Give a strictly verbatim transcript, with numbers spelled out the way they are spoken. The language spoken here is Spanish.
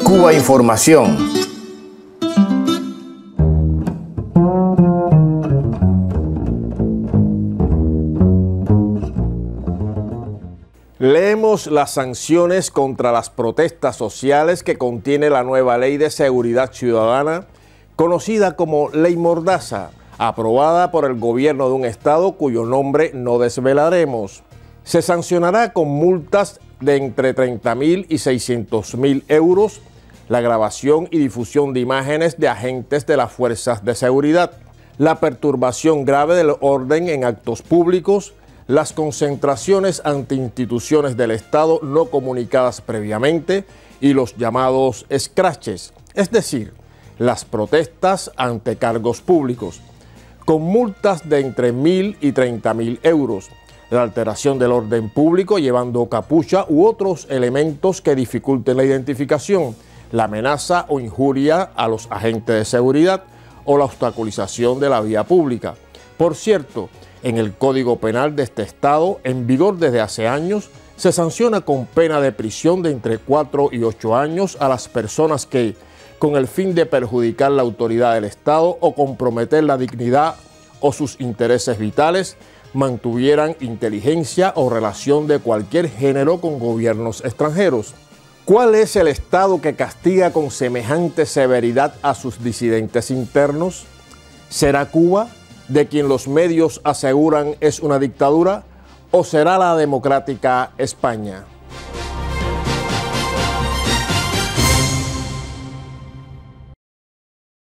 Cuba Información. Leemos las sanciones contra las protestas sociales que contiene la nueva Ley de Seguridad Ciudadana, conocida como Ley Mordaza, aprobada por el gobierno de un estado cuyo nombre no desvelaremos. Se sancionará con multas de entre treinta mil y seiscientos mil euros la grabación y difusión de imágenes de agentes de las fuerzas de seguridad, la perturbación grave del orden en actos públicos, las concentraciones ante instituciones del Estado no comunicadas previamente y los llamados escraches, es decir, las protestas ante cargos públicos, con multas de entre mil y treinta mil euros, la alteración del orden público llevando capucha u otros elementos que dificulten la identificación, la amenaza o injuria a los agentes de seguridad o la obstaculización de la vía pública. Por cierto, en el Código Penal de este estado, en vigor desde hace años, se sanciona con pena de prisión de entre cuatro y ocho años a las personas que, con el fin de perjudicar la autoridad del Estado o comprometer la dignidad o sus intereses vitales, mantuvieran inteligencia o relación de cualquier género con gobiernos extranjeros. ¿Cuál es el Estado que castiga con semejante severidad a sus disidentes internos? ¿Será Cuba, de quien los medios aseguran es una dictadura, o será la democrática España?